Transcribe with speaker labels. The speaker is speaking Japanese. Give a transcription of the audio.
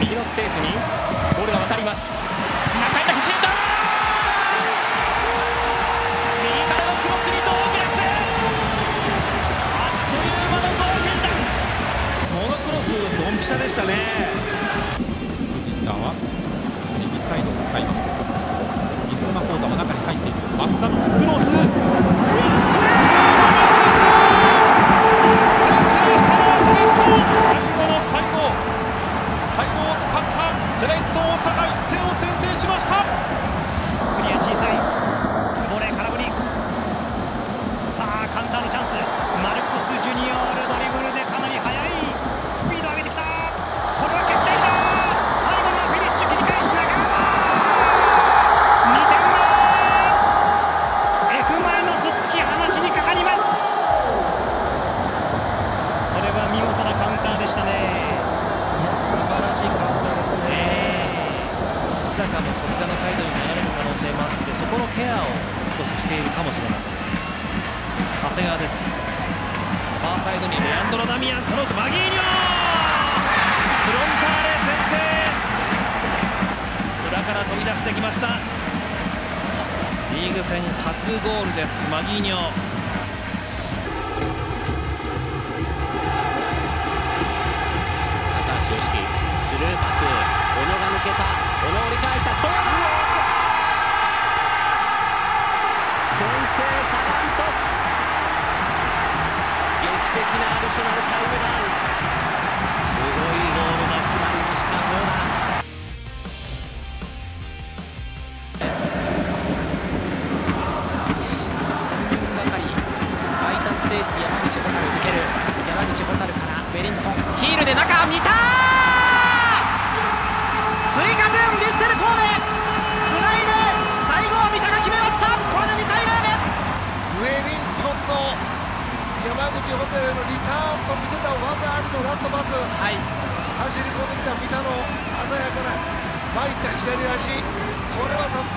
Speaker 1: 右のスペースにボールが渡ります。中井がシュート、右からのクロスにドーグラス、あっという間の同点だ。
Speaker 2: このクロスドンピシャでしたね。
Speaker 3: 藤田は右サイドを使います。水沼宏太は中に入っている。松田のクロス、先制したのはセレッソ。最後の最後、サイドを使ったセレッソ大阪、1点を先制しました。
Speaker 4: クリア小さいボレー空振り。さあカウンターのチャンス。マルコス・ジュニオールドリブルでかなり速いスピードを上げてきた。これは決定だ。最後のフィニッシュ、切り返しながら2点目。 F マリノス突き放しにかかります。これは見事なカウンターでしたね。
Speaker 2: いや素晴らしいカウンターですね。
Speaker 1: 木坂もそちらのサイドに流れる可能性もあって、そこのケアを少ししているかもしれません。長谷川です。ファーサイドにレアンドロ・ダミアン、そのマギーニョ、フロンターレ先制。裏から飛び出してきました。リーグ戦初ゴールです、マギーニョ。
Speaker 4: 高橋良樹スルーパス、小野が抜けた。小野折り返した。豊田先制、サガン鳥栖。劇的なアディショナルタイムダウン。すごいゴールが決まりました。豊田
Speaker 1: 空いたスペース、山口蛍抜ける。山口蛍からウェリントン、ヒールで中、見た追加点、ヴィッセル神戸つないで、最後は三田が決めました。これで2対0です。
Speaker 2: ウェリントンの山口ホテルのリターンと見せた技ありのラストパス、
Speaker 1: はい、
Speaker 2: 走り込んできた三田の鮮やかな前いった左足、これはさす